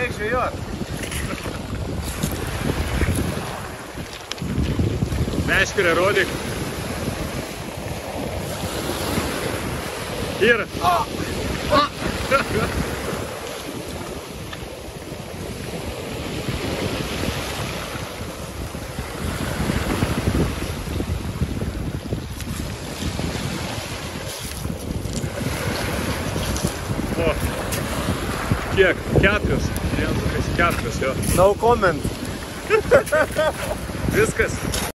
Eik žvejot. Meškerę rodyk. Ir. O, kiek? 4. 4, jo. No comment. Viskas.